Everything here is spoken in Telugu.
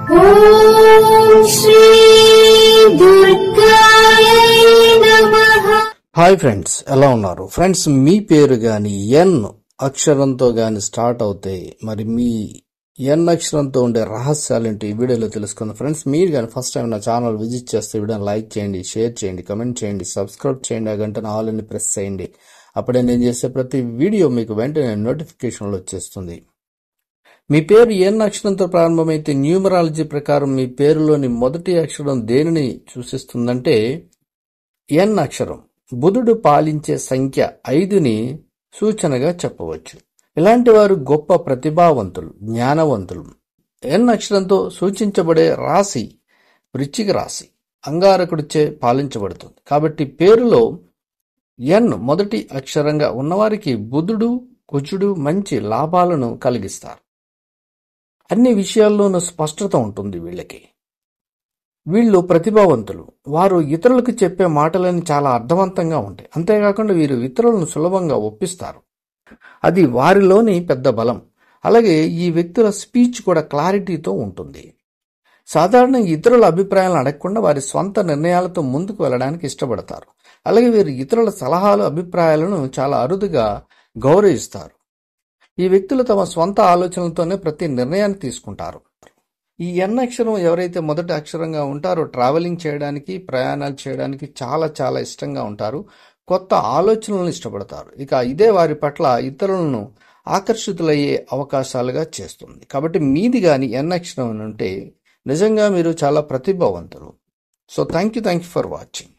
ఓం శ్రీ దుర్గాయ నమః. హాయ్ ఫ్రెండ్స్, ఎలా ఉన్నారు? ఫ్రెండ్స్, మీ పేరు గాని ఎన్ అక్షరంతో గాని స్టార్ట్ అవుతే మరి మీ ఎన్ అక్షరంతో ఉండే రహస్యాలు ఏంటి ఈ వీడియోలో తెలుసుకుందాం. ఫ్రెండ్స్, మీరు కానీ ఫస్ట్ టైం నా ఛానల్ విజిట్ చేస్తే వీడియోని లైక్ చేయండి, షేర్ చేయండి, కమెంట్ చేయండి, సబ్స్క్రైబ్ చేయండి, ఆ గంటను ఆల్ అని ప్రెస్ చేయండి. అప్పుడే నేను చేసే ప్రతి వీడియో మీకు వెంటనే నోటిఫికేషన్లో వచ్చేస్తుంది. మీ పేరు ఎన్ అక్షరంతో ప్రారంభమైతే న్యూమరాలజీ ప్రకారం మీ పేరులోని మొదటి అక్షరం దేనిని సూచిస్తుందంటే ఎన్ అక్షరం బుధుడు పాలించే సంఖ్య 5ని సూచనగా చెప్పవచ్చు. ఇలాంటి వారు గొప్ప ప్రతిభావంతులు, జ్ఞానవంతులు. ఎన్ అక్షరంతో సూచించబడే రాశి వృశ్చిక రాశి అంగారకుడిచే పాలించబడుతుంది. కాబట్టి పేరులో ఎన్ మొదటి అక్షరంగా ఉన్నవారికి బుధుడు, కుజుడు మంచి లాభాలను కలిగిస్తారు. అన్ని విషయాల్లోనూ స్పష్టత ఉంటుంది వీళ్ళకి. వీళ్ళు ప్రతిభావంతులు. వారు ఇతరులకు చెప్పే మాటలని చాలా అర్థవంతంగా ఉంటాయి. అంతేకాకుండా వీరు ఇతరులను సులభంగా ఒప్పిస్తారు. అది వారిలోని పెద్ద బలం. అలాగే ఈ వ్యక్తుల స్పీచ్ కూడా క్లారిటీతో ఉంటుంది. సాధారణంగా ఇతరుల అభిప్రాయాలను అడగకుండా వారి స్వంత నిర్ణయాలతో ముందుకు వెళ్ళడానికి ఇష్టపడతారు. అలాగే వీరు ఇతరుల సలహాలు, అభిప్రాయాలను చాలా అరుదుగా గౌరవిస్తారు. ఈ వ్యక్తులు తమ స్వంత ఆలోచనలతోనే ప్రతి నిర్ణయాన్ని తీసుకుంటారు. ఈ ఎన్ అక్షరం ఎవరైతే మొదటి అక్షరంగా ఉంటారో ట్రావెలింగ్ చేయడానికి, ప్రయాణాలు చేయడానికి చాలా చాలా ఇష్టంగా ఉంటారు. కొత్త ఆలోచనలను ఇష్టపడతారు. ఇక ఇదే వారి పట్ల ఇతరులను ఆకర్షితులయ్యే అవకాశాలుగా చేస్తుంది. కాబట్టి మీది కానీ ఎన్ అక్షరం ఉంటే నిజంగా మీరు చాలా ప్రతిభావంతులు. So thank you for watching.